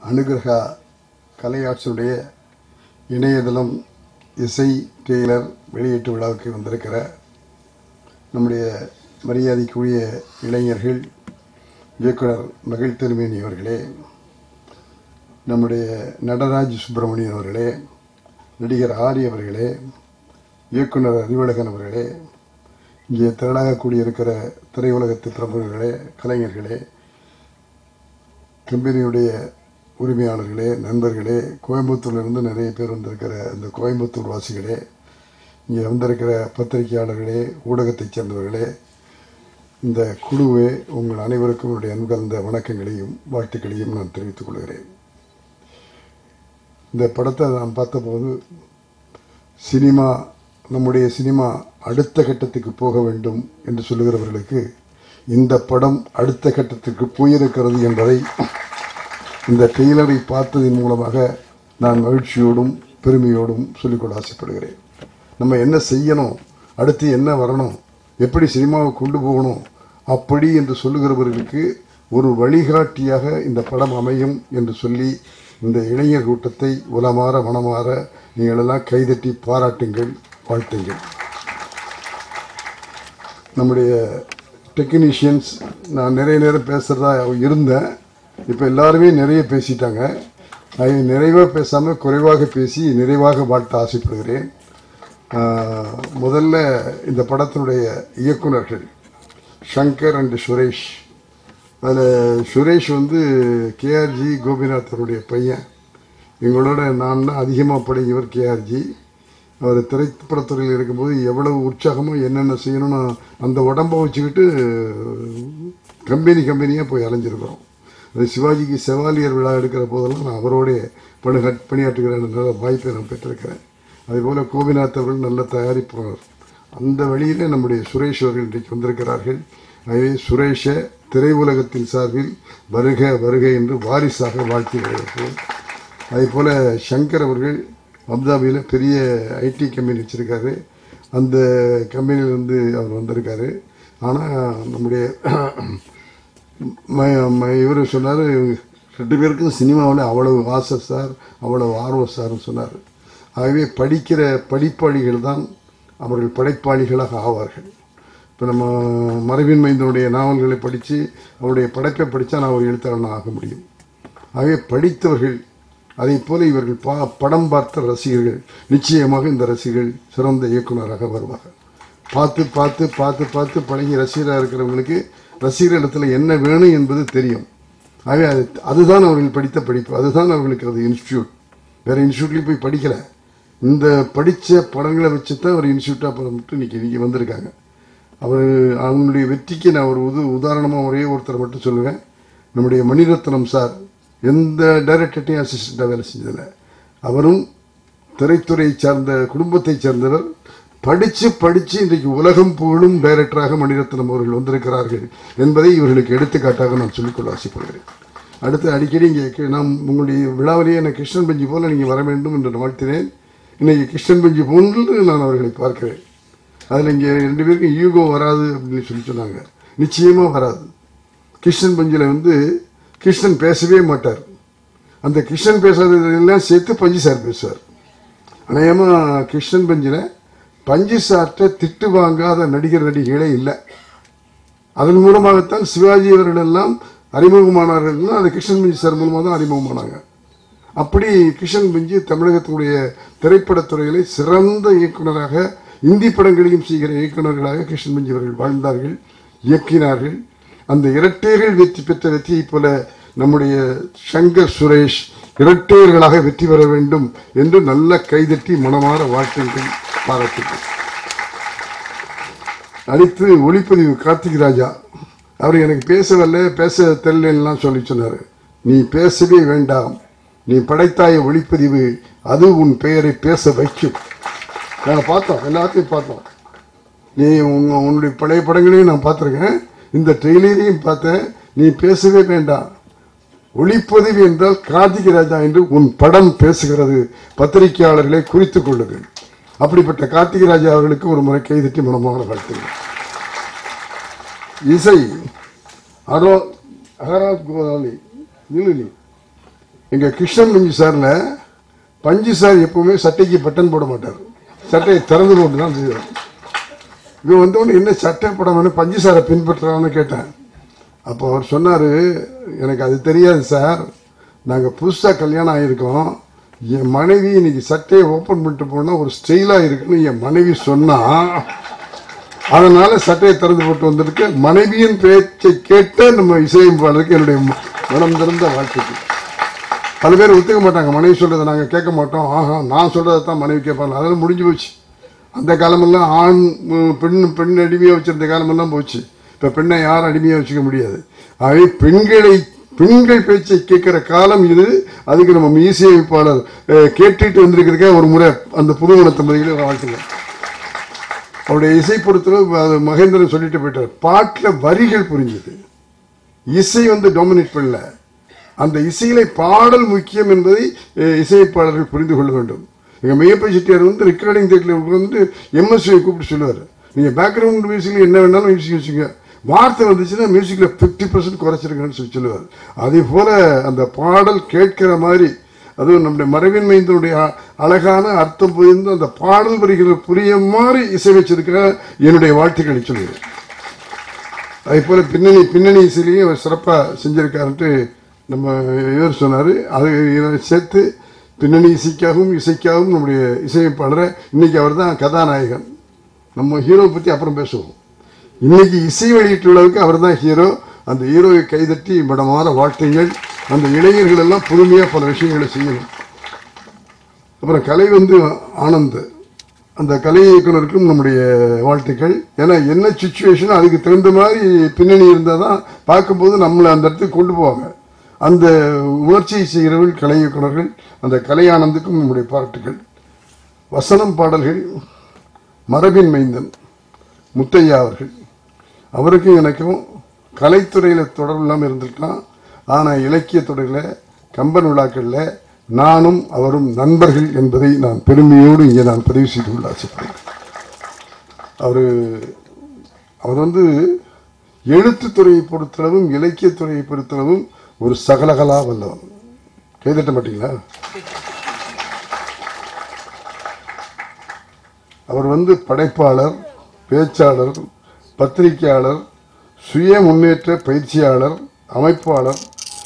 அனுகிரகா கலையாட்சியுடைய இணையதளம் இசை டெய்லர் வெளியீட்டு விழாவுக்கு வந்திருக்கிற நம்முடைய மரியாதைக்குரிய இளைஞர்கள், இயக்குனர் மகிழ் திருமேனி அவர்களே, நம்முடைய நடராஜ் சுப்பிரமணியன் அவர்களே, நடிகர் ஆரி அவர்களே, இயக்குனர் அறிவழகன் அவர்களே, இங்கே திரளாக கூடியிருக்கிற திரையுலகத்து பிரமுகர்களே, கலைஞர்களே, கம்பெனியுடைய உரிமையாளர்களே, நண்பர்களே, கோயம்புத்தூர்லேருந்து நிறைய பேர் வந்திருக்கிற இந்த கோயம்புத்தூர் வாசிகளே, இங்கே வந்திருக்கிற பத்திரிகையாளர்களே, ஊடகத்தைச் சேர்ந்தவர்களே, இந்த குழுவே, உங்கள் அனைவருக்கும் என்னுடைய அன்கலந்த வணக்கங்களையும் வாழ்த்துக்களையும் நான் தெரிவித்துக் கொள்கிறேன். இந்த படத்தை நான் பார்த்தபோது நம்முடைய சினிமா அடுத்த கட்டத்துக்கு போக வேண்டும் என்று சொல்லுகிறவர்களுக்கு இந்த படம் அடுத்த கட்டத்திற்கு போயிருக்கிறது என்பதை இந்த டெய்லரை பார்த்ததன் மூலமாக நான் மகிழ்ச்சியோடும் பெருமையோடும் சொல்லிக்கொள்ள ஆசைப்படுகிறேன். நம்ம என்ன செய்யணும், அடுத்து என்ன வரணும், எப்படி சினிமாவை கொண்டு போகணும் அப்படி என்று சொல்லுகிறவர்களுக்கு ஒரு வழிகாட்டியாக இந்த படம் அமையும் என்று சொல்லி இந்த இளைஞர் கூட்டத்தை உலமாற மனமாற நீங்கள் எல்லாம் கைதட்டி பாராட்டுங்கள், வாழ்த்துங்கள். நம்முடைய டெக்னீஷியன்ஸ், நான் நிறைய நேரம் பேசுகிறதா இருந்தேன். இப்போ எல்லாருமே நிறைய பேசிட்டாங்க. அதை நிறைவாக பேசாமல் குறைவாக பேசி நிறைவாக வாழ்த்த ஆசைப்படுகிறேன். முதல்ல இந்த படத்தினுடைய இயக்குநர்கள் சங்கர் அண்ட் சுரேஷ். அதில் சுரேஷ் கேஆர்ஜி கோபிநாத்தருடைய பையன். எங்களோட நான் தான் அதிகமாக பழகியவர் கேஆர்ஜி. அவர் திரைப்படத்துறையில் இருக்கும்போது எவ்வளவு உற்சாகமாக என்னென்ன செய்யணும்னு அந்த உடம்பை வச்சுக்கிட்டு கம்பெனியாக போய் அலைஞ்சிருக்கிறோம். அது சிவாஜிக்கு செவாலியர் விழா எடுக்கிற போதெல்லாம் நான் அவரோடைய பணியாற்றுகிற நல்ல வாய்ப்பை நான் பெற்றிருக்கிறேன். அதேபோல் கோபிநாத் அவர்கள் நல்ல தயாரிப்பாளர். அந்த வழியில் நம்முடைய சுரேஷ் அவர்கள் இன்றைக்கு வந்திருக்கிறார்கள். எனவே சுரேஷை திரையுலகத்தின் சார்பில் வருக வருக என்று வாரிசாக வாழ்த்தி வரவேற்போம். அதே போல் சங்கர் அவர்கள் அபுதாபியில் பெரிய ஐடி கம்பெனி வச்சுருக்காரு. அந்த கம்பெனியிலிருந்து அவர் வந்திருக்காரு. ஆனால் நம்முடைய இவர் சொன்னார், 2 பேருக்கும் சினிமாவில் அவ்வளவு ஆசை சார், அவ்வளவு ஆர்வம் சார்னு சொன்னார். ஆகவே படிக்கிற படிப்பாளிகள் தான் அவர்கள் படைப்பாளிகளாக ஆவார்கள். இப்போ நம்ம மரபின் மைந்தனுடைய நாவல்களை படித்து அவருடைய படைப்பை படித்தா நான் ஒரு எழுத்தாளனாக ஆக முடியும். ஆகவே படித்தவர்கள், அதை போல இவர்கள் படம் பார்த்த ரசிகர்கள், நிச்சயமாக இந்த ரசிகர்கள் சிறந்த இயக்குநராக வருவார்கள். பார்த்து பார்த்து பார்த்து பார்த்து பழகி ரசிகராக இருக்கிறவங்களுக்கு ரசிகர் இடத்துல என்ன வேணும் என்பது தெரியும். ஆகவே அதுதான் அவர்கள் படித்த படிப்பு, அதுதான் அவர்களுக்கு அது இன்ஸ்டியூட். வேறு இன்ஸ்டியூட்லேயும் போய் படிக்கலை. இந்த படித்த படங்களை வச்சு தான் ஒரு இன்ஸ்டியூட்டாக பண்ணிட்டு இன்னைக்கு வந்திருக்காங்க. அவங்களுடைய வெற்றிக்கு நான் ஒரு உதாரணமாக ஒரே ஒருத்தரை மட்டும் சொல்லுவேன். நம்முடைய மணிரத்னம் சார் எந்த டைரக்டர்ட்டையும் அசிஸ்டண்டாக வேலை செஞ்சதில்லை. அவரும் திரைத்துறையை சார்ந்த குடும்பத்தை சேர்ந்தவர். படித்து இன்றைக்கு உலகம் புகழும் டைரக்டராக மணிரத்னம் அவர்கள் வந்திருக்கிறார்கள் என்பதை இவர்களுக்கு எடுத்துக்காட்டாக நான் சொல்லிக்கொள்ள ஆசைப்படுகிறேன். அடுத்து அடிக்கடி இங்கே நாம் உங்களுடைய விழாவிலேயே எனக்கு கிருஷ்ணன் பஞ்சி போல நீங்கள் வர வேண்டும் என்று வாழ்த்தினேன். இன்னைக்கு கிருஷ்ணன் பஞ்சி போன்று நான் அவர்களை பார்க்கிறேன். அதில் இங்கே 2 பேருக்கும் ஈகோ வராது அப்படின்னு சொன்னாங்க. நிச்சயமாக வராது. கிருஷ்ணன் பஞ்சில் கிருஷ்ணன் பேசவே மாட்டார். அந்த கிருஷ்ணன் பேசாததெல்லாம் சேர்த்து பஞ்சி சார் பேசுவார். அநேகமாக கிருஷ்ணன் பஞ்சில் பஞ்சி சார்ட்ட திட்டு வாங்காத நடிகர்களே இல்லை. அதன் மூலமாகத்தான் சிவாஜி அவர்களெல்லாம் அறிமுகமானார்கள். அது கிருஷ்ணன் பஞ்சி சார் மூலமாக தான் அறிமுகமானாங்க. அப்படி கிருஷ்ணன் பஞ்சி தமிழகத்தினுடைய திரைப்படத்துறையிலே சிறந்த இயக்குநராக, இந்தி படங்களையும் செய்கிற இயக்குநர்களாக கிருஷ்ணன் பஞ்சி அவர்கள் வாழ்ந்தார்கள், இயக்கினார்கள். அந்த இரட்டையர்கள் வெற்றி பெற்ற வெற்றியைப் போல நம்முடைய சங்கர் சுரேஷ் இரட்டையர்களாக வெற்றி பெற வேண்டும் என்று நல்ல கைதட்டி மனமாற வாழ்த்துங்கள், பாராட்டுங்கள். அடுத்து ஒளிப்பதிவு கார்த்திக் ராஜா. அவர் எனக்கு பேச தெரியலாம் சொல்லி சொன்னார். நீ பேசவே வேண்டாம், நீ படைத்தாய ஒளிப்பதிவு அது உன் பெயரை பேச வைக்கும். நாங்கள் பார்த்தோம், எல்லாத்தையும் பார்த்தோம். நீ உன்னுடைய பழைய படங்களையும் நான் பார்த்துருக்கேன், இந்த ட்ரெய்லரையும் பார்த்தேன். நீ பேசவே வேண்டாம், ஒளிப்பதிவு என்றால் கார்த்திக் ராஜா என்று உன் படம் பேசுகிறது. பத்திரிகையாளர்களை குறித்துக் கொள்ளுங்கள். அப்படிப்பட்ட கார்த்திக் ராஜா அவர்களுக்கு ஒரு முறை கைதட்டி மனமான வாழ்த்துங்கள். இசை அகராத் கோதாலி நிலுலி எங்கள் கிருஷ்ணன் பஞ்சு சாரில் பஞ்சு சார் எப்பவுமே சட்டைக்கு பட்டன் போட மாட்டார், சட்டையை திறந்து போட்டு தான் செய்வார். இவன் வந்தவொடனே என்ன சட்டை போடாம பஞ்சு சாரை பின்பற்றான்னு கேட்டேன். அப்போ அவர் சொன்னார், எனக்கு அது தெரியாது சார், நாங்கள் புதுசாக கல்யாணம் ஆகியிருக்கோம், என் மனைவி இன்னைக்கு சட்டையை ஓப்பன் பண்ணிட்டு போனால் ஒரு ஸ்டைலாக இருக்குன்னு என் மனைவி சொன்னா, அதனால சட்டையை திறந்து போட்டு வந்திருக்கு. மனைவியின் பேச்சை கேட்ட நம்ம இசையமைப்பாளருக்கு என்னுடைய மனம் திறந்த வாழ்க்கைக்கு. பல பேர் ஒத்துக்க மாட்டாங்க, மனைவி சொல்றதை நாங்கள் கேட்க மாட்டோம், ஆஹா நான் சொல்றதை தான் மனைவி கேட்பாங்க. அதெல்லாம் முடிஞ்சு போச்சு. அந்த காலமெல்லாம் ஆண் பெண் அடிமையாக வச்சிருந்த காலமெல்லாம் போச்சு. இப்போ பெண்ணை யாரும் அடிமையாக வச்சுக்க முடியாது. ஆகவே பெண்கள் பேச்சை கேட்கிற காலம் இது. அதுக்கு நம்ம இசையமைப்பாளர் கேட்டுட்டு வந்திருக்கிறதுக்கே ஒரு முறை அந்த புதுமணத்தம்பதிகளை வாழ்த்துங்க. அவருடைய இசை பொறுத்தளவு அது மகேந்திரன் சொல்லிட்டு போயிட்டார். பாட்டில் வரிகள் புரிஞ்சுது, இசை டாமினேட் பண்ணல. அந்த இசையில பாடல் முக்கியம் என்பதை இசையமைப்பாளர்கள் புரிந்து கொள்ள வேண்டும். எங்கள் மெய்யப்ப செட்டியார் ரெக்கார்டிங் தேட்டரில் எம்எஸ்வியை கூப்பிட்டு சொல்லுவார், நீங்கள் பேக்ரவுண்ட் மியூசிக்கில் என்ன வேணாலும் மியூசிக் வச்சுங்க, வார்த்தை வந்துச்சுன்னா மியூசிக்கில் 50% குறைச்சிருக்கேன்னு சொல்லுவார். அதே போல அந்த பாடல் கேட்கிற மாதிரி, அதுவும் நம்முடைய மரபின் மைந்தனுடைய அழகான அர்த்தம் புரிந்து அந்த பாடல் வரிகளை புரிய மாதிரி இசை வச்சிருக்கிற என்னுடைய வாழ்த்துக்களை சொல்லுவேன். அதே போல பின்னணி இசையிலையும் அவர் சிறப்பாக செஞ்சிருக்காருன்ட்டு நம்ம இவர் சொன்னார். அது சேர்த்து பின்னணி இசைக்காகவும் நம்முடைய இசையமைப்பாளரை இன்னைக்கு அவர் தான் கதாநாயகன். நம்ம ஹீரோவை பற்றி அப்புறம் பேசுவோம். இன்னைக்கு இசை வெளியீட்டு விழாவுக்கு அவர் தான் ஹீரோ. அந்த ஹீரோவை கைதட்டி மடமாற வாழ்த்துங்கள். அந்த இளைஞர்கள் எல்லாம் புதுமையாக பல விஷயங்களை செய்யணும். அப்புறம் கலை ஆனந்த், அந்த கலை இயக்குனருக்கும் நம்முடைய வாழ்த்துக்கள். ஏன்னா என்ன சுச்சுவேஷன் அதுக்கு தகுந்த மாதிரி பின்னணி இருந்தால் தான் பார்க்கும்போது நம்மளை அந்த இடத்துக்கு கொண்டு போவாங்க. அந்த உணர்ச்சியை செய்கிறவர்கள் கலை இயக்குனர்கள். அந்த கலை ஆனந்துக்கும் நம்முடைய பாராட்டுகள். வசனம் பாடல்கள் மரபின் மைந்தன் முத்தையா அவர்கள், அவருக்கும் எனக்கும் கலைத்துறையில் தொடர்பு இல்லாமல் இருந்திருக்கலாம். ஆனால் இலக்கிய துறையில் கம்பன் விழாக்களில் நானும் அவரும் நண்பர்கள் என்பதை நான் பெருமையோடு இங்கே நான் பதிவு செய்து கொள்ள ஆசைப்படுறேன். அவர் எழுத்துத்துறையை பொறுத்தளவும் இலக்கியத்துறையை பொறுத்தளவும் ஒரு சகலகலா வல்லவன். கைதட்ட மாட்டீங்களா? அவர் படைப்பாளர், பேச்சாளர், பத்திரிகையாளர், சுய முன்னேற்ற பயிற்சியாளர், அமைப்பாளர்,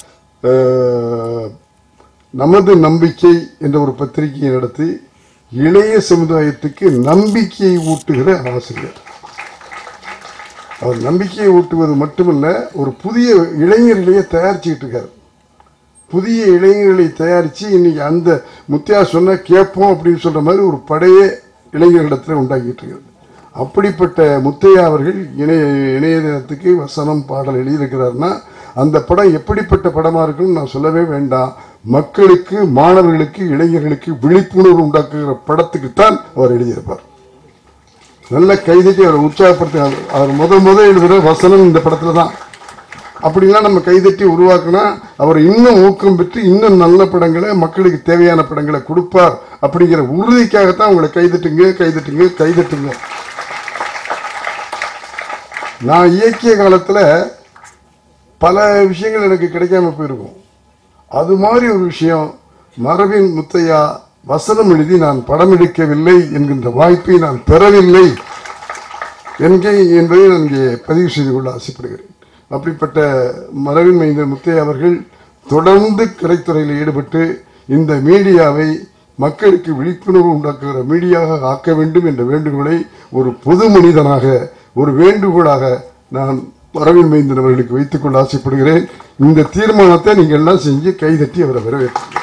நமது நம்பிக்கை என்ற ஒரு பத்திரிகையை நடத்தி இளைய சமுதாயத்துக்கு நம்பிக்கையை ஊட்டுகிற ஆசிரியர். அவர் நம்பிக்கையை ஊட்டுவது மட்டுமல்ல, ஒரு புதிய இளைஞர்களையே தயாரிச்சுக்கிட்டு இருக்கார். புதிய இளைஞர்களை தயாரித்து இன்னைக்கு அந்த முத்தியா சொன்ன கேட்போம் அப்படின்னு சொல்ற மாதிரி ஒரு படையே இளைஞர்களிடத்தில் உண்டாக்கிட்டு இருக்காரு. அப்படிப்பட்ட முத்தையா அவர்கள் இணையதளத்துக்கு வசனம் பாடல் எழுதியிருக்கிறார்னா அந்த படம் எப்படிப்பட்ட படமா இருக்குன்னு நான் சொல்லவே வேண்டாம். மக்களுக்கு, மாணவர்களுக்கு, இளைஞர்களுக்கு விழிப்புணர்வு உண்டாக்குகிற படத்துக்குத்தான் அவர் எழுதியிருப்பார். நல்ல கைதட்டி அவரை உற்சாகப்படுத்த. அவர் முதல் எழுதுகிற வசனம் இந்த படத்துல தான். அப்படிலாம் நம்ம கைதட்டி உருவாக்குனா அவர் இன்னும் ஊக்கம் பெற்று இன்னும் நல்ல படங்களை, மக்களுக்கு தேவையான படங்களை கொடுப்பார் அப்படிங்கிற உறுதிக்காகத்தான் உங்களை கைதட்டுங்க. நான் இயக்கிய காலத்துல பல விஷயங்கள் எனக்கு கிடைக்காம போயிருக்கும். அது மாதிரி ஒரு விஷயம், மரபின் முத்தையா வசனம் எழுதி நான் படம் எடுக்கவில்லை என்கின்ற வாய்ப்பை நான் பெறவில்லை என்பதை நான் இங்கே பதிவு செய்து கொள்ள ஆசைப்படுகிறேன். அப்படிப்பட்ட மரபின் மைந்த முத்தையா அவர்கள் தொடர்ந்து கலைத்துறையில் ஈடுபட்டு இந்த மீடியாவை மக்களுக்கு விழிப்புணர்வு உண்டாக்குகிற மீடியாவாக ஆக்க வேண்டும் என்ற வேண்டுகோளை ஒரு பொது மனிதனாக, ஒரு வேண்டுகோளாக நான் மரபின் மைந்தன் அவர்களுக்கு வைத்துக் கொள்ள ஆசைப்படுகிறேன். இந்த தீர்மானத்தை நீங்கள் எல்லாம் செஞ்சு கைதட்டி அவரை வரவேற்று.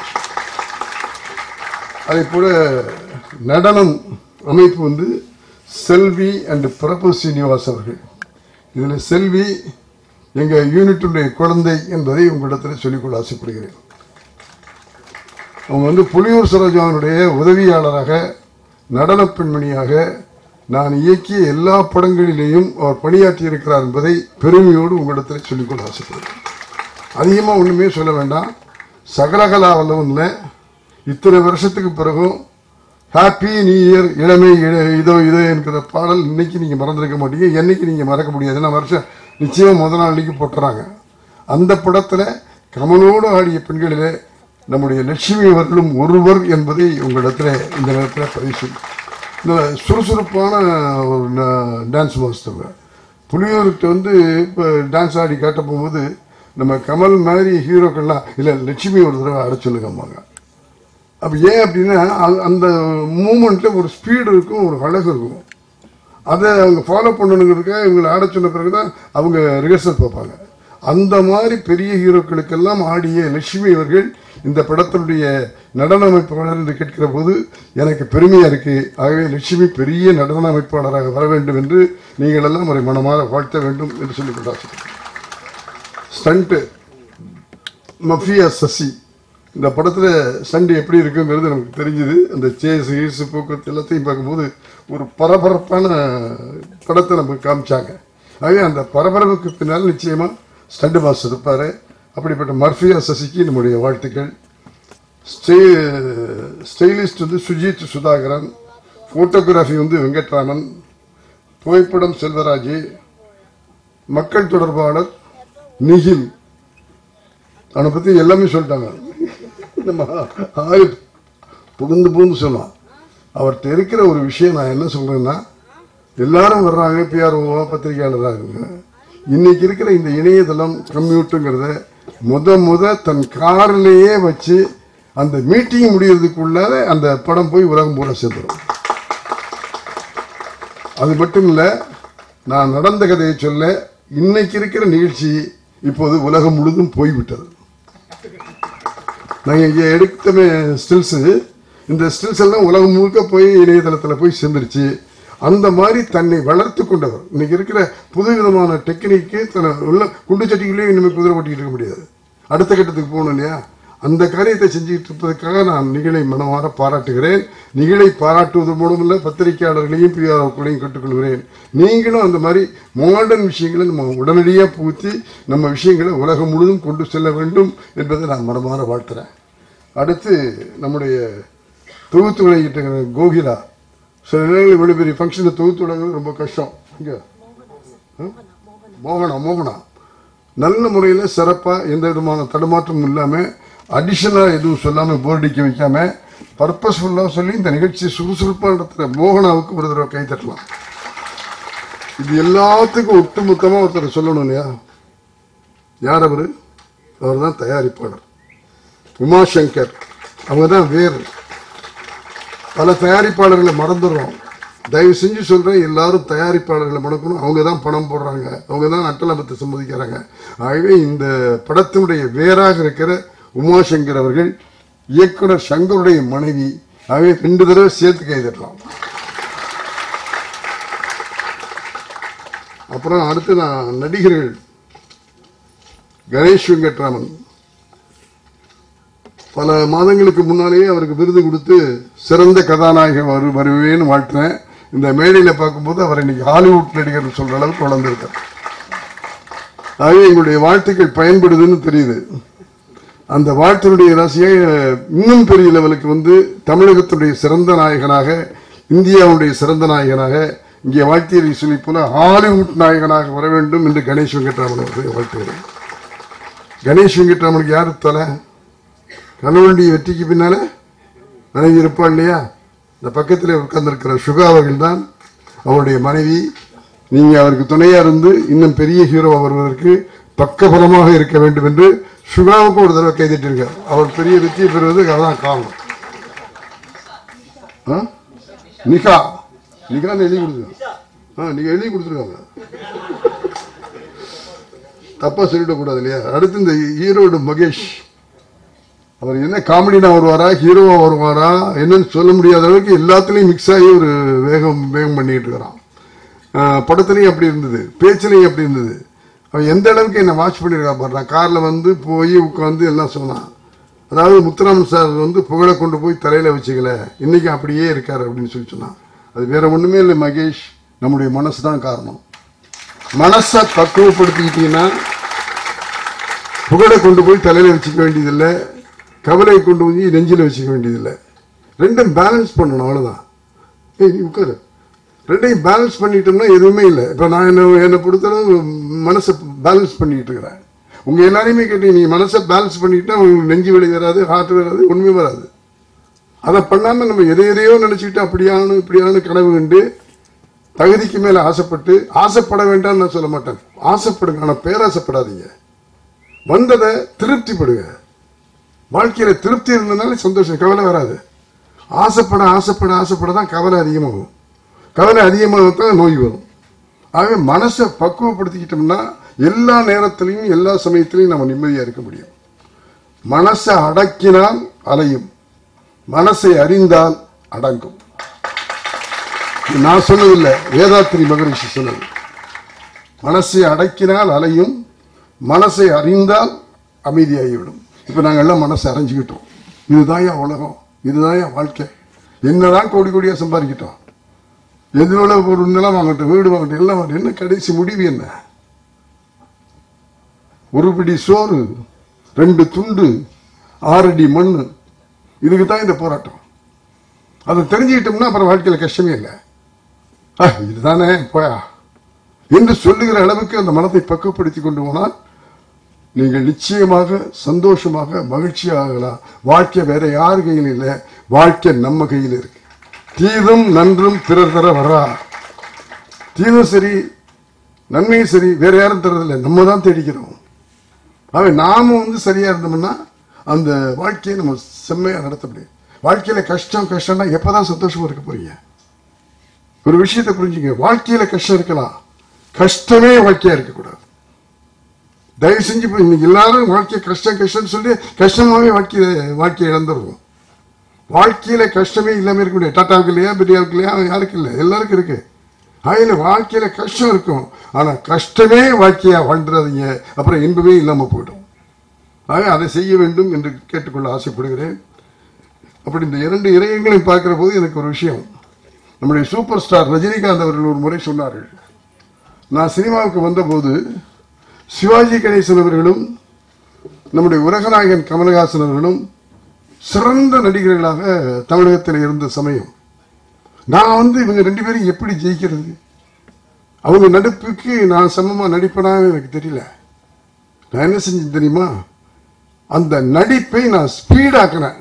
அதே போல நடனம் அமைப்பு செல்வி அண்ட் பிரபு சீனிவாஸ் அவர்கள். இதில் செல்வி எங்கள் யூனிட்டுடைய குழந்தை என்பதை உங்களிடத்தில் சொல்லிக்கொள்ள ஆசைப்படுகிறேன். அவங்க புலியூர் சரோஜாவினுடைய உதவியாளராக, நடன பெண்மணியாக நான் இயக்கிய எல்லா படங்களிலேயும் அவர் பணியாற்றி இருக்கிறார் என்பதை பெருமையோடு உங்களிடத்தில் சொல்லிக்கொள்ள ஆசைப்படுகிறேன். அதிகமாக ஒன்றுமே சொல்ல வேண்டாம். சகலகலா வல்லவன்ல இத்தனை வருஷத்துக்கு பிறகும் ஹாப்பி நியூ இயர், இளமை இதோ என்கிற பாடல் இன்னைக்கு நீங்கள் மறந்துருக்க மாட்டீங்க. என்னைக்கு நீங்கள் மறக்க முடியாது. ஏன்னா வருஷம் நிச்சயம் முதல் நாளைக்கு போட்டுறாங்க. அந்த படத்தில் கமலோடு ஆடிய பெண்களிலே நம்முடைய லட்சுமி அவர்களும் ஒருவர் என்பதை உங்களிடத்தில் இந்த நேரத்தில் பதிவு. இந்த சுறுசுறுப்பான ஒரு டான்ஸ் மாஸ்டர் புலியூருக்கு இப்போ டான்ஸ் ஆடி காட்ட போகும்போது நம்ம கமல் மாதிரி ஹீரோக்கள்லாம் இல்லை லட்சுமி ஒரு தடவை அடைச்சொல்லுங்கம்பாங்க. அப்போ ஏன் அப்படின்னா அந்த மூமெண்ட்டில் ஒரு ஸ்பீடு இருக்கும், ஒரு அழகு இருக்கும். அதை அவங்க ஃபாலோ பண்ணணுங்கிறதுக்காக இவங்களை ஆட சொன்ன பிறகு தான் அவங்க ரிஹர்சல் பார்ப்பாங்க. அந்த மாதிரி பெரிய ஹீரோக்களுக்கெல்லாம் ஆடிய லட்சுமி அவர்கள் இந்த படத்தினுடைய நடன அமைப்பாளர் என்று கேட்கிற போது எனக்கு பெருமையாக இருக்குது. ஆகவே லட்சுமி பெரிய நடன அமைப்பாளராக வர வேண்டும் என்று நீங்கள் எல்லாம் அவரை மனமாற வாழ்த்த வேண்டும் என்று சொல்லிக்கொண்டார். ஸ்டண்ட்டு மஃபியா சசி இந்த படத்தில் ஸ்டண்ட் எப்படி இருக்குங்கிறது நமக்கு தெரிஞ்சுது. அந்த சேஸ் போக்குவரத்து எல்லாத்தையும் பார்க்கும்போது ஒரு பரபரப்பான படத்தை நமக்கு காமிச்சாங்க. ஆகவே அந்த பரபரப்புக்கு பின்னால் நிச்சயமாக ஸ்டண்ட் மாஸ்டர் இருப்பார். அப்படிப்பட்ட மர்ஃபியா சசிக்கு நம்முடைய வாழ்த்துக்கள். ஸ்டைலிஸ்ட் சுஜித் சுதாகரன், ஃபோட்டோகிராஃபி வெங்கட்ராமன், புகைப்படம் செல்வராஜ், மக்கள் தொடர்பாளர் நிகில். அவனை பற்றி எல்லாமே சொல்லிட்டாங்க. நம்ம புகுந்து சொல்லலாம். அவர்கிட்ட இருக்கிற ஒரு விஷயம் நான் என்ன சொல்றேன்னா, எல்லாரும் வர்றாங்க பிஆர்ஓவா பத்திரிகையாளராக. இன்னைக்கு இருக்கிற இந்த இணையதளம் கம்யூட்டுங்கிறத முத தன் காரிலேயே வச்சு அந்த மீட்டிங் முடியறதுக்குள்ளார அந்த படம் போய் உலகம் பூரா சேர்ந்துடும். அது மட்டும் இல்லை, நான் நடந்த கதையை சொல்ல, இன்னைக்கு இருக்கிற நிகழ்ச்சி இப்போது உலகம் முழுதும் போய்விட்டது. நாங்கள் இங்கே எடுத்தமே ஸ்டில்ஸு, இந்த ஸ்டில்ஸ் எல்லாம் உலகம் முழுக்க போய் இணையதளத்தில் போய் சேர்ந்துருச்சு. அந்த மாதிரி தன்னை வளர்த்து கொண்டவர். இன்னைக்கு இருக்கிற புதுவிதமான டெக்னிக்கு தன்னை உள்ள குண்டு சட்டிகளையும் இனிமேல் குதிரை ஓட்டிக்கிட்டு இருக்க முடியாது. அடுத்த கட்டத்துக்கு போகணும் இல்லையா? அந்த காரியத்தை செஞ்சுக்கிட்டு இருப்பதற்காக நான் நிகழை மனமாற பாராட்டுகிறேன். நிகழை பாராட்டுவது மூலமில்ல, பத்திரிகையாளர்களையும் பிஆர்ஓக்களையும் கேட்டுக்கொள்கிறேன். நீங்களும் அந்த மாதிரி மாடர்ன் விஷயங்களை நம்ம உடனடியாக பூத்தி நம்ம விஷயங்களை உலகம் முழுதும் கொண்டு செல்ல வேண்டும் என்பதை நான் மனமாற வாழ்த்துறேன். அடுத்து நம்முடைய தொகுத்து விளையிட்ட கோகிலா. சில நேரங்களில் இவ்வளோ பெரிய ஃபங்க்ஷனை தொகுத்து விளையாடுறது ரொம்ப கஷ்டம். இங்கே மோகனா நல்ல முறையில் சிறப்பாக எந்த விதமான தடுமாற்றமும் இல்லாமல், அடிஷனலாக எதுவும் சொல்லாமல், போர்டிக்க வைக்காம பர்பஸ்ஃபுல்லாக சொல்லி இந்த நிகழ்ச்சி சுறுசுறுப்பாக நடத்துகிற மோகனாவுக்கு ஒரு தடவை கை தட்டலாம். இது எல்லாத்துக்கும் ஒட்டுமொத்தமாக ஒருத்தர் சொல்லணும் இல்லையா? யார் அவர்? அவர் தான் தயாரிப்பாளர் உமாசங்கர். அவங்க தான் வேறு. பல தயாரிப்பாளர்களை மறந்துடுறோம். தயவு செஞ்சு சொல்கிறேன், எல்லாரும் தயாரிப்பாளர்களை மறக்கணும். அவங்க தான் பணம் போடுறாங்க, அவங்க தான் அட்டலாபத்தை சம்மதிக்கிறாங்க. ஆகவே இந்த படத்தினுடைய வேறாக இருக்கிற உமாசங்கர் அவர்கள் இயக்குனர் சங்கருடைய மனைவி. ஆகவே 2 தடவை சேர்த்து கைதட்டலாம். அப்புறம் அடுத்து நான் நடிகர்கள் கணேஷ் வெங்கட்ராமன். பல மாதங்களுக்கு முன்னாலேயே அவருக்கு விருது கொடுத்து சிறந்த கதாநாயகன் வருவேன்னு வாழ்த்தினேன். இந்த மேடையில் பார்க்கும்போது அவர் இன்னைக்கு ஹாலிவுட் நடிகர் சொல்ற அளவுக்கு வளர்ந்திருக்கார். ஆகவே எங்களுடைய வாழ்த்துக்கள் பயன்படுதுன்னு தெரியுது. அந்த வாழ்த்தினுடைய ராசியை இன்னும் பெரிய லெவலுக்கு தமிழகத்துடைய சிறந்த நாயகனாக, இந்தியாவுடைய சிறந்த நாயகனாக, இங்கே வாழ்த்தியதை சொல்லி போல ஹாலிவுட் நாயகனாக வர வேண்டும் என்று கணேஷ் வெங்கட்ராமன் அவர்களை வாழ்த்துகிறேன். கணேஷ் வெங்கட்ராமனுக்கு யாரு தலை? கணவனுடைய வெற்றிக்கு பின்னால மனைவி இருப்பாள் இல்லையா? இந்த பக்கத்தில் உட்கார்ந்திருக்கிற சுகா அவர்கள் தான் அவருடைய மனைவி. நீங்க அவருக்கு துணையா இருந்து இன்னும் பெரிய ஹீரோவா வருவதற்கு பக்கபலமாக இருக்க வேண்டும் என்று சுகாவுக்கு ஒரு தடவை கைதிட்டிருக்கார். அவர் பெரிய வெற்றியை பெறுவதற்கு அதான் காரணம். நிகான்னு எழுதி கொடுத்துருக்காங்க. நீங்க எழுதி கொடுத்துருக்காங்க, தப்பா சொல்லிடக்கூடாது இல்லையா? அடுத்து இந்த ஈரோடு மகேஷ், அவர் என்ன காமெடினா வருவாரா, ஹீரோவா வருவாரா என்னன்னு சொல்ல முடியாத அளவுக்கு எல்லாத்துலேயும் மிக்ஸ் ஆகி ஒரு வேகம் பண்ணிட்டு இருக்கிறான். படத்துலையும் அப்படி இருந்தது, பேச்சிலையும் அப்படி இருந்தது. அவன் எந்த அளவுக்கு என்னை வாட்ச் பண்ணியிருக்கா பாரு. நான் காரில் போய் உட்காந்து எல்லாம் சொன்னான். அதாவது முத்துராமன் சார் புகழை கொண்டு போய் தலையில் வச்சுக்கல, இன்னைக்கு அப்படியே இருக்காரு அப்படின்னு சொல்லி சொன்னான். அது வேற ஒன்றுமே இல்லை மகேஷ், நம்முடைய மனசு தான் காரணம். மனசை பக்குவப்படுத்திக்கிட்டீங்கன்னா புகழை கொண்டு போய் தலையில் வச்சுக்க வேண்டியதில்லை, கவலை கொண்டு போய் நெஞ்சில் வச்சுக்க வேண்டியதில்லை. ரெண்டும் பேலன்ஸ் பண்ணணும், அவ்வளோதான். நீ உட்காரு. ரெண்டையும் பேலன்ஸ் பண்ணிட்டோம்னா எதுவுமே இல்லை. இப்போ நான் என்னை பொறுத்தளவு மனசை பேலன்ஸ் பண்ணிக்கிட்டு இருக்கிறேன். உங்க எல்லாரையுமே கேட்டு நீ மனசை பேலன்ஸ் பண்ணிக்கிட்டா உங்களுக்கு நெஞ்சு வலி வராது, ஹார்ட் வராது, ஒண்ணுமே வராது. அதை பண்ணாம நம்ம எதையோ நினைச்சுக்கிட்டு அப்படியானு இப்படியானு கனவு கண்டு தகுதிக்கு மேல ஆசைப்பட்டு, ஆசைப்பட வேண்டாம்னு நான் சொல்ல மாட்டேன், ஆசைப்படுங்க, ஆனா பேராசைப்படாதீங்க. வந்ததை திருப்திப்படுங்க. வாழ்க்கையில திருப்தி இருந்ததுனால சந்தோஷம், கவலை வராது. ஆசைப்பட ஆசைப்பட ஆசைப்பட தான் கவலை அதிகமாகும். கவலை அதிகமாக நோய் வரும். ஆகவே மனசை பக்குவப்படுத்திக்கிட்டோம்னா எல்லா நேரத்திலையும் எல்லா சமயத்திலையும் நம்ம நிம்மதியா இருக்க முடியும். மனசை அடக்கினால் அலையும், மனசை அறிந்தால் அடங்கும். நான் சொன்னதில்லை, வேதாத்திரி மகரிஷி சொன்னது. மனசை அடக்கினால் அலையும், மனசை அறிந்தால் அமைதியாகிவிடும். இப்ப நாங்கள் எல்லாம் மனசை அரைஞ்சுக்கிட்டோம். இதுதான் என் உலகம், இதுதான் என் வாழ்க்கை. என்னதான் கோடி கோடியா சம்பாதிக்கிட்டோம், எதுல ஒரு நிலம் வாங்கட்டும், வீடு வாங்கட்டும், எல்லாம் வாங்கட்டும், என்ன கடைசி முடிவு என்ன? ஒரு பிடி சோறு, 2 துண்டு, 6 அடி மண்ணு. இதுக்கு தான் இந்த போராட்டம். அதை தெரிஞ்சுக்கிட்டோம்னா அப்புறம் வாழ்க்கையில கஷ்டமே இல்லை. இதுதானே போயா என்று சொல்லுகிற அளவுக்கு அந்த மனத்தை பக்குவப்படுத்தி கொண்டு போனால் நீங்கள் நிச்சயமாக சந்தோஷமாக மகிழ்ச்சியாகலாம். வாழ்க்கை வேற யார் கையில் இல்லை, வாழ்க்கை நம்ம கையில் இருக்கு. தீதும் நன்றும் பிறர் தர வரா. தீதும் சரி நன்மையும் சரி வேற யாரும் தரதில்லை, நம்ம தான் தேடிக்கிறோம். ஆக நாம சரியா இருந்தோம்னா அந்த வாழ்க்கையை நம்ம செம்மையா நடத்த முடியும். வாழ்க்கையில கஷ்டம் கஷ்டம்னா எப்பதான் சந்தோஷமா இருக்க போறீங்க? ஒரு விஷயத்தை புரிஞ்சுங்க, வாழ்க்கையில கஷ்டம் இருக்கலாம், கஷ்டமே வாழ்க்கையா இருக்கக்கூடாது. தயவு செஞ்சு இன்னைக்கு எல்லாரும் வாழ்க்கை கஷ்டம் கஷ்டம் சொல்லி கஷ்டமாவே வாழ்க்கையை இழந்துருவோம். வாழ்க்கையில கஷ்டமே இல்லாம இருக்க முடியாது. டாட்டாவுக்கு இல்லையா, பிரியாவுக்கு இல்லையா, யாருக்கு இல்லை, எல்லாருக்கும் இருக்கு. அதுல வாழ்க்கையில கஷ்டம் இருக்கும், ஆனா கஷ்டமே வாழ்க்கையா வாழ்ந்துடாதீங்க, அப்புறம் இன்பமே இல்லாம போயிடும். ஆக அதை செய்ய வேண்டும் என்று கேட்டுக்கொள்ள ஆசைப்படுகிறேன். அப்படி இந்த 2 இறையங்களையும் பார்க்கிற போது எனக்கு ஒரு விஷயம், நம்முடைய சூப்பர் ஸ்டார் ரஜினிகாந்த் அவர்கள் ஒரு முறை சொன்னார்கள். நான் சினிமாவுக்கு வந்தபோது சிவாஜி கணேசன் அவர்களும் நம்முடைய உலகநாயகன் கமலஹாசன் அவர்களும் சிறந்த நடிகர்களாக தமிழகத்தில் இருந்த சமயம், நான் இவங்க 2 பேரும் எப்படி ஜெயிக்கிறது, அவங்க நடிப்புக்கு நான் சமமா நடிப்பேனான்னு எனக்கு தெரியல. நான் என்ன செஞ்சேன் தெரியுமா, அந்த நடிப்பை நான் ஸ்பீடாக்கினேன்.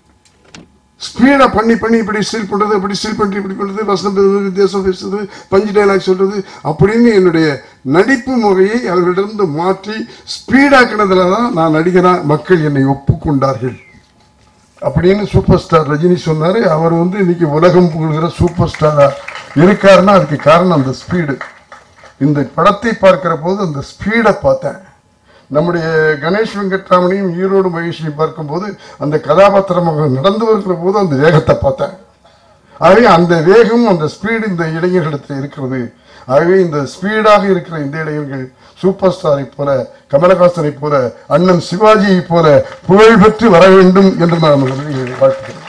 ஸ்பீடா பண்ணி இப்படி ஸ்டீல் பண்றது, அப்படி ஸ்டீல் பண்ணி இப்படி பண்றது, வசனம் வித்தியாசம் பேசுறது, பஞ்சு டைலாக் சொல்றது அப்படின்னு என்னுடைய நடிப்பு முறையை அவர்களிடந்து மாற்றி ஸ்பீடாக்கினதுலதான் நான் நடிகரா மக்கள் என்னை ஒப்புக்கொண்டார்கள் அப்படின்னு சூப்பர் ஸ்டார் ரஜினி சொன்னாரு. அவர் இன்னைக்கு உலகம் புகழ்கிற சூப்பர் ஸ்டாரா இருக்காருன்னா அதுக்கு காரணம் அந்த ஸ்பீடு. இந்த படத்தை பார்க்கிற போது அந்த ஸ்பீடை பார்த்தேன். நம்முடைய கணேஷ் வெங்கட்ராமனையும் ஈரோடு மகேஷையும் பார்க்கும்போது அந்த கதாபாத்திரமாக நடந்து வருகிற போது அந்த வேகத்தை பார்த்தேன். ஆகவே அந்த வேகம், அந்த ஸ்பீடு இந்த இளைஞர்களிடத்தில் இருக்கிறது. ஆகவே இந்த ஸ்பீடாக இருக்கிற இந்த இளைஞர்கள் சூப்பர் ஸ்டாரை போல, கமலஹாசனை போல, அண்ணன் சிவாஜியை போல புகழ் பெற்று வர வேண்டும் என்று நான் வாழ்த்துகிறேன்.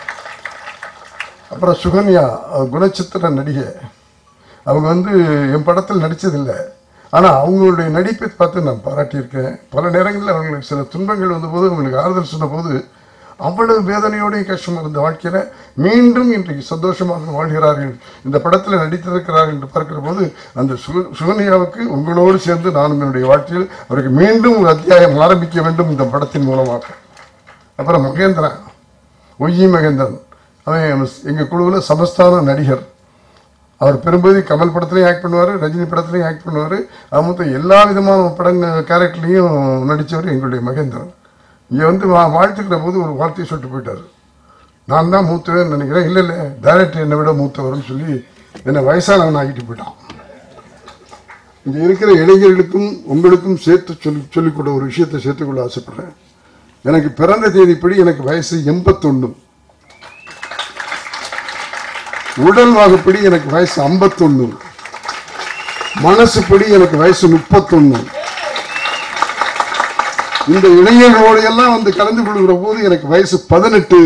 அப்புறம் சுகன்யா குணச்சித்திர நடிகை, அவங்க என் படத்தில் நடிச்சதில்லை, ஆனா அவங்களுடைய நடிப்பை பார்த்து நான் பாராட்டியிருக்கேன். பல நேரங்களில் அவங்களுக்கு சில துன்பங்கள் வந்தபோது அவங்களுக்கு ஆறுதல் சொன்ன போது அவ்வளவு வேதனையோடையும் கஷ்டமாக இருந்த வாழ்க்கையில மீண்டும் இன்றைக்கு சந்தோஷமாக வாழ்கிறார்கள், இந்த படத்தில் நடித்திருக்கிறார்கள் என்று பார்க்கிற போது அந்த சுகன்யாவுக்கு உங்களோடு சேர்ந்து நானும் என்னுடைய வாழ்க்கையில் அவருக்கு மீண்டும் ஒரு அத்தியாயம் ஆரம்பிக்க வேண்டும் இந்த படத்தின் மூலமாக. அப்புறம் மகேந்திரன், ஒய்யி மகேந்திரன், அவன் எங்க குழுவில் சமஸ்தான நடிகர். அவர் பெரும்பகுதி கமல் படத்திலையும் ஆக்ட் பண்ணுவார், ரஜினி படத்திலையும் ஆக்ட் பண்ணுவார். அது மொத்தம் எல்லா விதமான கேரக்டர்லையும் நடித்தவர் எங்களுடைய மகேந்திரன். இங்கே வாழ்த்துக்கிற போது ஒரு வார்த்தையை சொல்லிட்டு போயிட்டார், நான் தான் மூத்தவன் நினைக்கிறேன். இல்லை இல்லை, டைரக்டர் என்னை விட மூத்தவர்னு சொல்லி என்னை வயசானவன் ஆகிட்டு போயிட்டான். இங்கே இருக்கிற இளைஞர்களுக்கும் உங்களுக்கும் சேர்த்து சொல்லிக்கூட ஒரு விஷயத்தை சேர்த்துக்கொள்ள ஆசைப்படுறேன். எனக்கு பிறந்த தேதிப்படி எனக்கு வயசு 81, உடல் வாகுப்படி எனக்கு வயசு 51, மனசுப்படி எனக்கு வயசு 31. இந்த இளைஞர்களோடு எல்லாம் கலந்து கொள்கிற போது எனக்கு வயசு 18.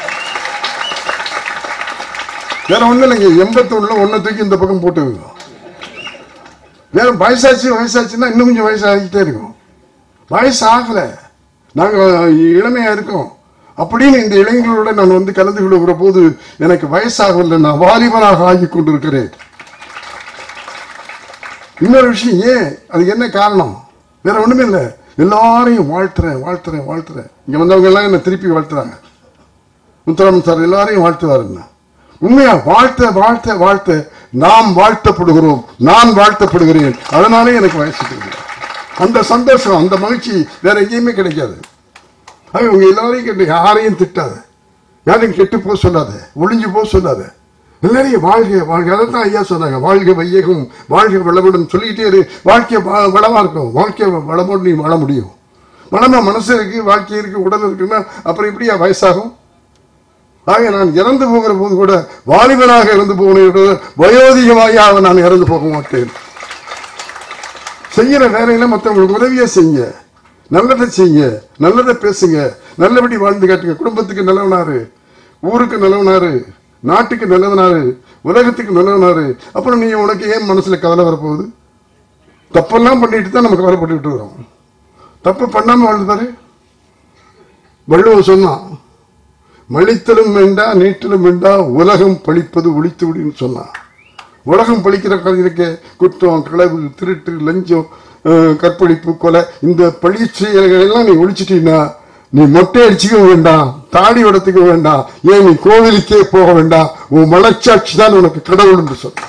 வேற ஒண்ணு இல்லைங்க, 81 ஒன்ன தூக்கி இந்த பக்கம் போட்டு வேற வயசாச்சுன்னா இன்னும் கொஞ்சம் வயசு ஆகிட்டே இருக்கும். வயசு ஆகல, நாங்க இளமையா இருக்கோம் அப்படின்னு இந்த இளைஞர்களோட நான் கலந்து கொள்கிற போது எனக்கு வயசாகவில்லை, நான் வாலிபனாக ஆகி கொண்டிருக்கிறேன். இன்னொரு விஷயம், ஏன் அதுக்கு என்ன காரணம்? வேற ஒண்ணுமே இல்லை, எல்லாரையும் வாழ்த்துறேன் வாழ்த்துறேன் வாழ்த்துறேன். இங்க வந்தவங்க எல்லாம் என்ன திருப்பி வாழ்த்துறாங்க. முத்துராமன் சார் எல்லாரையும் வாழ்த்துவாருங்க. உண்மையா வாழ்த்த வாழ்த்த வாழ்த்த நாம் வாழ்த்தப்படுகிறோம், நான் வாழ்த்தப்படுகிறேன். அதனாலே எனக்கு வயசு அந்த சந்தோஷம், அந்த மகிழ்ச்சி வேற எங்கேயுமே கிடைக்காது. உங்க எல்லாரையும் கேட்டு யாரையும் திட்டாத, யாரையும் கெட்டு போக சொல்லாத, ஒளிஞ்சு போக சொல்லாத, எல்லாரையும் வாழ்க வாழ்க. அதான் ஐயா சொன்னாங்க, வாழ்க வையகம் வாழ்க வளமுடன் சொல்லிக்கிட்டே இரு. வாழ்க்கை வளமா இருக்கும், வாழ்க்கை வளமோடு நீ வாழ முடியும். வளமா மனசு இருக்கு, வாழ்க்கை இருக்கு, உடல் இருக்குன்னா அப்புறம் எப்படியா வயசாகும்? ஆக நான் இறந்து போகிற போது கூட வாலிபனாக இறந்து போகணும், வயோதிகமாக நான் இறந்து போக மாட்டேன். செய்யற வேலையில மற்றவங்களுக்கு உதவியா செய்யுங்க, நல்லதை செய்யுங்க, நல்லதை பேசுங்க, நல்லபடி வாழ்ந்து காட்டுங்க. குடும்பத்துக்கு நல்லவனாரு, ஊருக்கு நல்லவனாரு, நாட்டுக்கு நல்லவனாரு, உலகத்துக்கு நல்லவனாரு. அப்புறம் நீ உனக்கு ஏன் மனசுல கவலை வரப்போகுது? தப்பெல்லாம் பண்ணிட்டு தான் நமக்கு கவலைப்பட்டு வரோம். தப்பு பண்ணாம வாழ்ந்தாரு. வள்ளுவர் சொன்னான், மழித்தலும் வேண்டா நீட்டிலும் வேண்டா உலகம் பழிப்பது ஒழித்து விடுன்னு சொன்னான். உலகம் பழிக்கிற கதைக்கு குற்றம், களவு, திருட்டு, லஞ்சம், கற்பழிப்பு, கொலை, இந்த பழி செயல்கள் எல்லாம் நீ ஒழிச்சிட்டீங்கன்னா நீ மொட்டை அடிச்சுக்க வேண்டாம், தாடி வடத்துக்க வேண்டாம், ஏன் நீ கோவிலுக்கே போக வேண்டாம். உன் மனச்சாட்சி தான் உனக்கு கடவுள் என்று சொன்ன.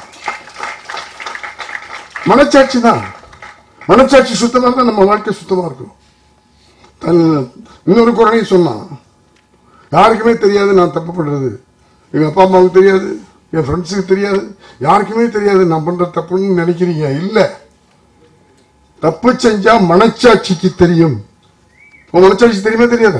மனச்சாட்சி தான், மனச்சாட்சி சுத்தமா தான் நம்ம வாழ்க்கை சுத்தமா இருக்கும். இன்னொரு குரலையும் சொன்னான், யாருக்குமே தெரியாது நான் தப்பு பண்றது, எங்க அப்பா அம்மாவுக்கு தெரியாது, என் ஃப்ரெண்ட்ஸுக்கு தெரியாது, யாருக்குமே தெரியாது நான் பண்ற தப்புன்னு நினைக்கிறீங்க. இல்ல, தப்பு செஞ்சா மனச்சாட்சிக்கு தெரியும். மனச்சாட்சி தெரியுமா தெரியாத?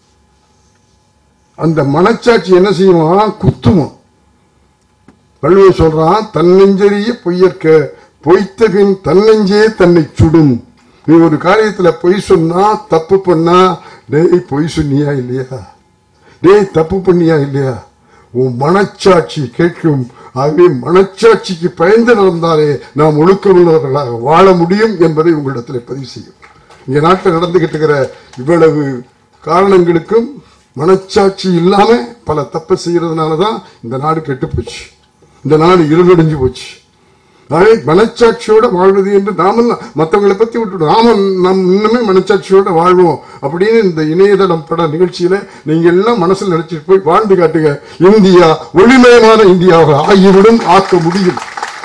அந்த மனச்சாட்சி என்ன செய்யுமா? குத்துமா. வள்ளுவர் சொல்றான், தன்னெஞ்செறிய பொய்யற்க பொய்த்தபின் தன்னெஞ்சே தன்னை சுடும். நீ ஒரு காரியத்துல பொய் சொன்னா, தப்பு பண்ணா, டேய் பொய் சொன்னியா இல்லையா, டேய் தப்பு பண்ணியா இல்லையா, உன் மனச்சாட்சி கேட்கும். ஆகவே மனச்சாட்சிக்கு பயந்து நடந்தாலே நாம் ஒழுக்கமுள்ளவர்களாக வாழ முடியும் என்பதை உங்களிடத்தில் பதிவு செய்யும். இங்க நாட்டில் நடந்துகிட்டு இருக்கிற இவ்வளவு காரணங்களுக்கும் மனச்சாட்சி இல்லாம பல தப்பு செய்யறதுனாலதான் இந்த நாடு கெட்டு போச்சு, இந்த நாடு இருளடைஞ்சு போச்சு. மனச்சாட்சியோட வாழ்வது என்று நாமெல்லாம் மற்றவங்களை பத்தி விட்டு நாம நம் இன்னுமே மனச்சாட்சியோட வாழ்வோம் அப்படின்னு இந்த இணையதளம் பட நிகழ்ச்சியில நீங்க எல்லாம் மனசில் நினைச்சிட்டு போய் வாழ்ந்து காட்டுங்க. இந்தியா ஒளிமயமான இந்தியாவாக ஆகிவிடும், ஆக்க முடியும்.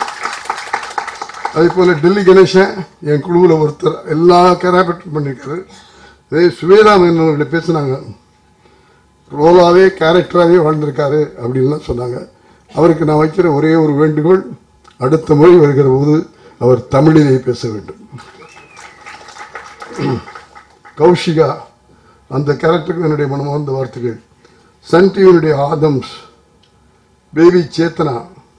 அதே போல டெல்லி கணேசன் என் குழுவில் ஒருத்தர் எல்லா கேரக்டரும் பண்ணியிருக்காரு. ஸ்வேதா மேனன் பேசினாங்க, ரோலாவே கேரக்டராகவே வாழ்ந்திருக்காரு அப்படின்லாம் சொன்னாங்க. அவருக்கு நான் வைக்கிற ஒரே ஒரு வேண்டுகோள், அடுத்த முறை வருகிற போது அவர் தமிழிலே பேச வேண்டும். கௌஷிகா அந்த கேரக்டருக்கு என்னுடைய மனமார்ந்த வார்த்தைகள். சன் டிவியினுடைய ஆதம்ஸ், பேபி சேத்தனா,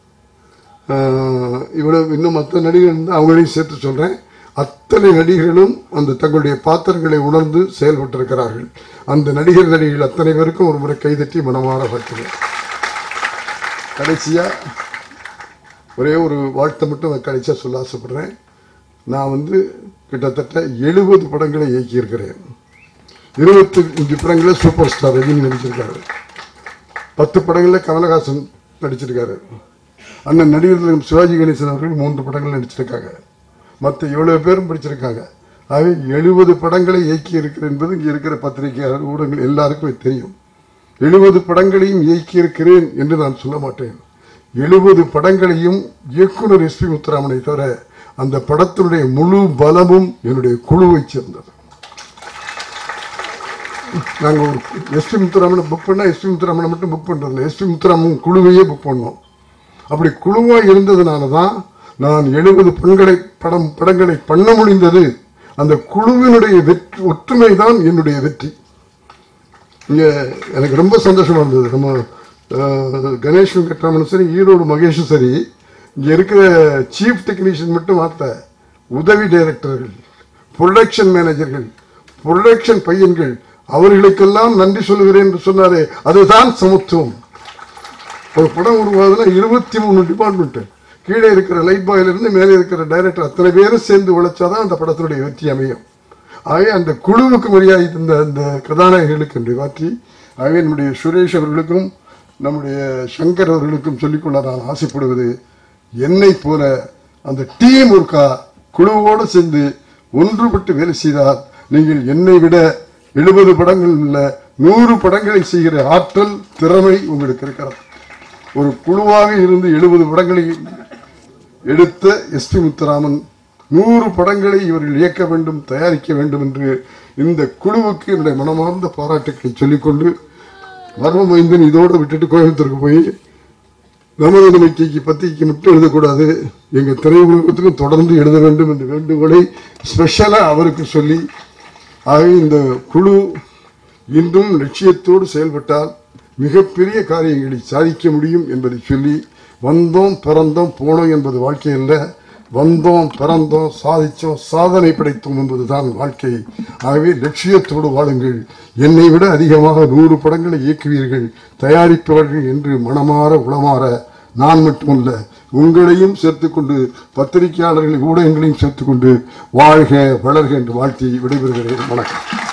இவ்வளவு இன்னும் மற்ற நடிகர்கள் இருந்து அவங்களையும் சேர்த்து சொல்றேன். அத்தனை நடிகர்களும் அந்த தங்களுடைய பாத்திரங்களை உணர்ந்து செயல்பட்டிருக்கிறார்கள். அந்த நடிகர்கள் அத்தனை பேருக்கும் ஒரு முறை கைதட்டி மனமாற வாழ்த்துகிறேன். கடைசியா ஒரே ஒரு வாழ்த்தை மட்டும் கடைசியா சொல்ல ஆசைப்படுறேன். நான் கிட்டத்தட்ட 70 படங்களை இயக்கியிருக்கிறேன். 25 படங்களை சூப்பர் ஸ்டார் ரஜினி நடிச்சிருக்காரு, 10 படங்களில் கமலஹாசன் நடிச்சிருக்காரு, அண்ணன் நடிகர்கள் சிவாஜி கணேசன் அவர்கள் 3 படங்கள் நடிச்சிருக்காங்க, மற்ற 7 பேரும் படிச்சிருக்காங்க. ஆகவே 70 படங்களை இயக்கி இருக்கிறேன் என்பது இங்கே இருக்கிற பத்திரிகையாளர், ஊடகங்கள் எல்லாருக்கும் தெரியும். 70 படங்களையும் இயக்கியிருக்கிறேன் என்று நான் சொல்ல மாட்டேன். 70 படங்களையும் இயக்குனர் எஸ்.பி. முத்துராமனை தவிர அந்த படத்தினுடைய முழு பலமும் என்னுடைய குழுவை சேர்ந்தது. நாங்கள் ஒரு எஸ்.பி. முத்துராமனை புக் பண்ணா எஸ்.பி. முத்துராமனை மட்டும் புக் பண்றதில்லை, எஸ்.பி. முத்துராமன் குழுவையே புக் பண்ணோம். அப்படி குழுவா இருந்ததுனாலதான் நான் 70 படங்களை பண்ண முடிந்தது. அந்த குழுவினுடைய ஒற்றுமை தான் என்னுடைய வெற்றி. இங்க எனக்கு ரொம்ப சந்தோஷமா இருந்தது. நம்ம கணேஷ் வெங்கட்ராமன் சரி, ஈரோடு மகேஷும் சரி, இங்க இருக்கிற சீஃப் டெக்னீஷியன் மட்டும் மாத்த உதவி டைரக்டர்கள், ப்ரொடக்ஷன் மேனேஜர்கள், ப்ரொடக்ஷன் பையன்கள், அவர்களுக்கெல்லாம் நன்றி சொல்லுகிறேன் என்று சொன்னாரே, அதுதான் சமத்துவம். ஒரு படம் உருவாதுன்னா 23 டிபார்ட்மெண்ட், கீழே இருக்கிற லைட் பாயில இருந்து மேலே இருக்கிற டைரக்டர் அத்தனை பேரும் சேர்ந்து உழைச்சாதான் அந்த படத்தினுடைய வெற்றி அமையும். ஆகவே அந்த குழுவுக்கு மரியாதை தந்த அந்த கதாநாயகர்களுக்கு என்று மாற்றி, ஆகவே நம்முடைய சுரேஷ் அவர்களுக்கும் நம்முடைய சங்கர் அவர்களுக்கும் சொல்லிக்கொள்ள நான் ஆசைப்படுவது, என்னை போல அந்த டீம் ஒர்க்கா குழுவோடு சேர்ந்து ஒன்றுபட்டு வேலை செய்தால் நீங்கள் என்னை விட 70 படங்கள் உள்ள 100 படங்களை செய்கிற ஆற்றல் திறமை உங்களுக்கு இருக்கிறது. ஒரு குழுவாக இருந்து 70 படங்களை எடுத்த எஸ்.பி. முத்துராமன் 100 படங்களை இவர்கள் இயக்க வேண்டும், தயாரிக்க வேண்டும் என்று இந்த குழுவுக்கு என்னுடைய மனமார்ந்த பாராட்டுக்களை சொல்லிக்கொண்டு, மர்மமைந்தன் இதோடு விட்டுட்டு கோயம்புத்தூருக்கு போய் நமது நம்பிக்கைக்கு பத்திரிக்கை மட்டும் எழுதக்கூடாது, எங்கள் திரையுலகத்துக்கும் தொடர்ந்து எழுத வேண்டும் என்ற வேண்டுகோளை ஸ்பெஷலாக அவருக்கு சொல்லி, ஆகவே இந்த குழு இன்றும் லட்சியத்தோடு செயல்பட்டால் மிகப்பெரிய காரியங்களை சாதிக்க முடியும் என்பதை சொல்லி, வந்தோம் பிறந்தோம் போனோம் என்பது வாழ்க்கை அல்ல, வந்தோம் பிறந்தோம் சாதிச்சோம் சாதனை படைத்தோம் என்பதுதான் வாழ்க்கை. ஆகவே லட்சியத்தோடு வாழுங்கள். என்னை விட அதிகமாக 100 படங்களை இயக்குவீர்கள், தயாரிப்பவர்கள் என்று மனமாற உளமாற நான் மட்டுமல்ல உங்களையும் சேர்த்துக்கொண்டு பத்திரிகையாளர்களை ஊடகங்களையும் சேர்த்துக்கொண்டு வாழ்க வளர்க என்று வாழ்த்தி விடைபெறுகிறேன். வணக்கம்.